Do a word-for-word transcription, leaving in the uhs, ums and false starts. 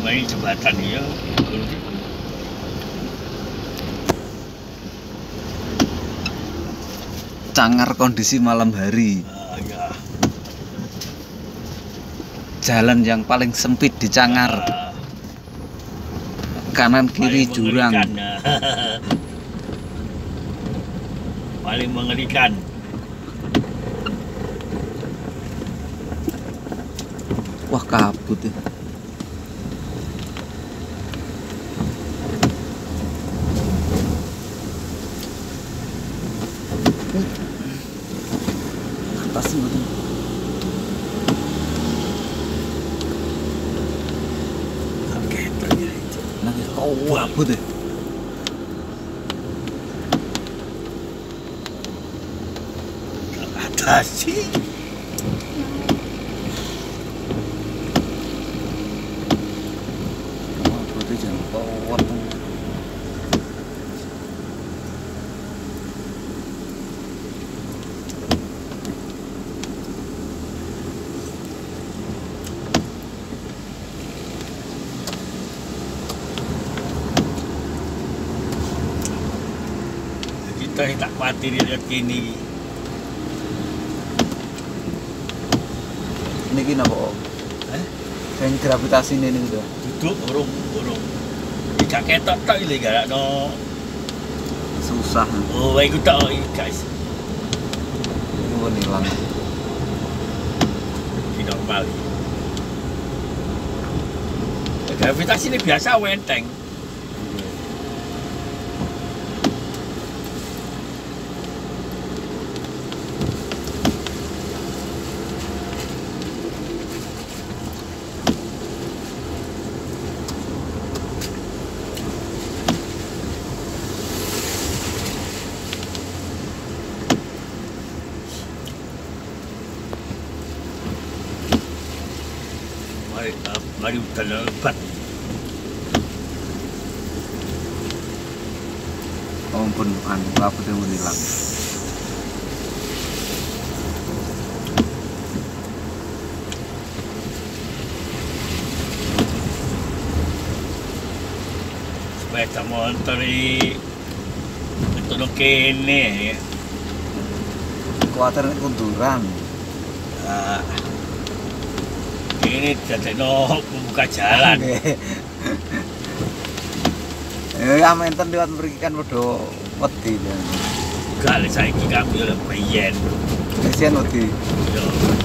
main jembatan ya. Cangar kondisi malam hari. Ah, ya. Jalan yang paling sempit di Cangar. Ah, Kanan kiri paling jurang. mengerikan. Paling mengerikan. Wah, kabut ya. Atas betul. Oke, ternyata itu. Nah, kau kabut ya. Atas sih. Oh, berarti jangan kuat. Kita tak khawatir lihat gini. Ini kena kok. Eh? Yang gravitasi ini nih udah. Duduk burung burung. Ikat ketok tak ile galak no. Susah. Oh, baik tak guys. Ini pun hilang. Di normal. Gravitasi ini biasa wenteng. Mari, uh, mari hutan lebat. Oh, pun anu kabut yang hilang. Sepeda motor ini untuk kene ya. Kuatir kunduran. Nah, ini jadi no membuka jalan. Eh, amenten liwat mriki kan padha wedi. Kali saya kira ambil bayan. Kasihan wedi. Yo.